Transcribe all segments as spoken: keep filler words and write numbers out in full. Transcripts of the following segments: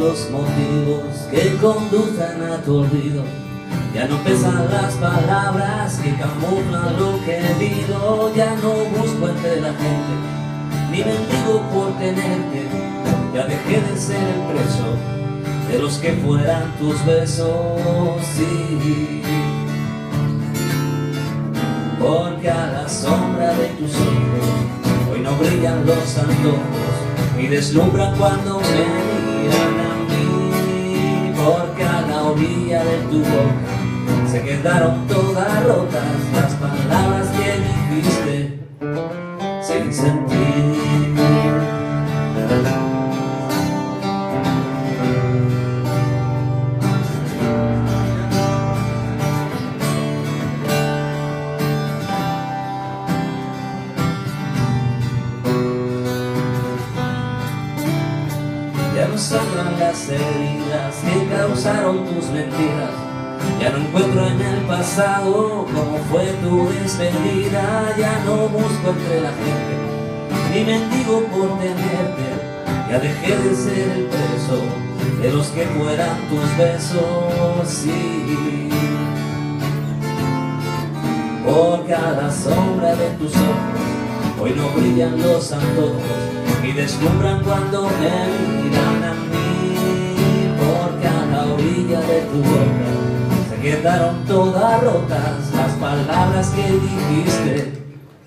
los motivos que conducen a tu olvido. Ya no pesan las palabras que camuflan lo que digo. Ya no busco entre la gente, ni mendigo por tenerte. Ya dejé de ser el preso de los que fueran tus besos, sí. Porque a la sombra de tus ojos hoy no brillan los antojos ni deslumbran cuando me miran a mí. Porque a la orilla de tu boca se quedaron todas rotas las palabras que dijiste sin sentir. Ya no sangran las heridas que causaron tus mentiras. Ya no encuentro en el pasado cómo fue tu despedida. Ya no busco entre la gente, ni mendigo por tenerte. Ya dejé de ser el preso de los que fueran tus besos, sí. Porque a la sombra de tus ojos hoy no brillan los antojos y deslumbran cuando me miran a mí. Porque a la orilla de tu boca se quedaron todas rotas las palabras que dijiste.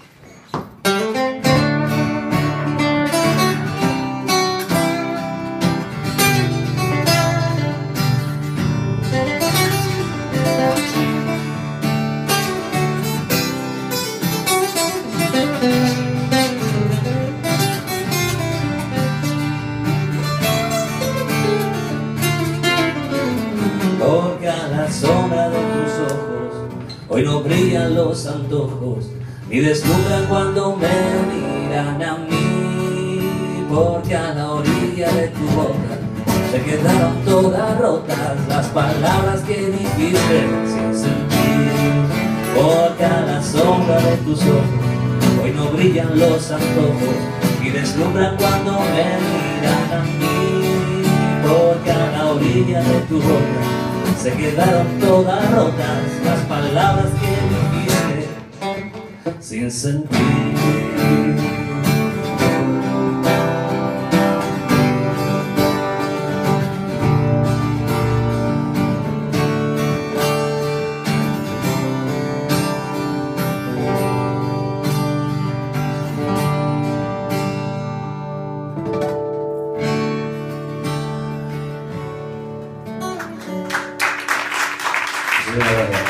Porque a la sombra de tus ojos hoy no brillan los antojos ni deslumbran cuando me miran a mí. Porque a la orilla de tu boca se quedaron todas rotas las palabras que dijiste sin sentir. Porque a la sombra de tus ojos hoy no brillan los antojos y deslumbran cuando me miran a mí. Porque a la orilla de tu boca se quedaron todas rotas las palabras que dijiste sin sentir. Yeah.